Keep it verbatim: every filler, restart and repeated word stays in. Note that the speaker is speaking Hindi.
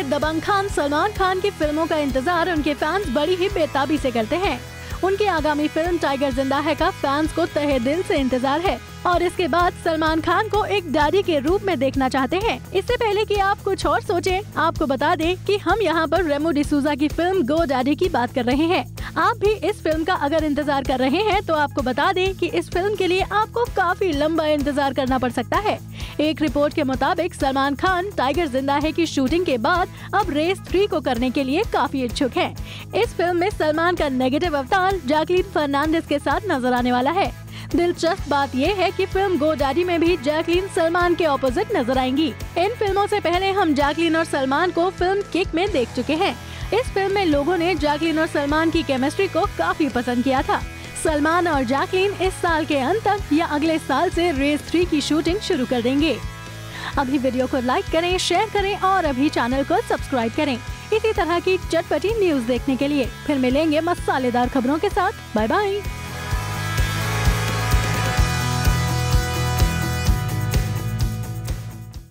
दबंग खान सलमान खान की फिल्मों का इंतजार उनके फैंस बड़ी ही बेताबी से करते हैं। उनकी आगामी फिल्म टाइगर जिंदा है का फैंस को तहे दिल से इंतजार है और इसके बाद सलमान खान को एक डैडी के रूप में देखना चाहते हैं। इससे पहले कि आप कुछ और सोचें, आपको बता दें कि हम यहाँ पर रेमो डिसूजा की फिल्म गो डैडी की बात कर रहे हैं। आप भी इस फिल्म का अगर इंतजार कर रहे हैं तो आपको बता दें कि इस फिल्म के लिए आपको काफी लंबा इंतजार करना पड़ सकता है। एक रिपोर्ट के मुताबिक सलमान खान टाइगर जिंदा है की शूटिंग के बाद अब रेस थ्री को करने के लिए काफी इच्छुक हैं। इस फिल्म में सलमान का नेगेटिव अवतार जैकलीन फर्नांडिस के साथ नजर आने वाला है। दिलचस्प बात यह है कि फिल्म गो डैडी में भी जैकलीन सलमान के ऑपोजिट नजर आएंगी। इन फिल्मों से पहले हम जैकलीन और सलमान को फिल्म किक में देख चुके हैं। इस फिल्म में लोगों ने जैकलीन और सलमान की केमिस्ट्री को काफी पसंद किया था। सलमान और जैकलीन इस साल के अंत तक या अगले साल से रेस थ्री की शूटिंग शुरू कर देंगे। अभी वीडियो को लाइक करें, शेयर करें और अभी चैनल को सब्सक्राइब करें इसी तरह की चटपटी न्यूज देखने के लिए। फिर मिलेंगे मसालेदार खबरों के साथ। Bye bye.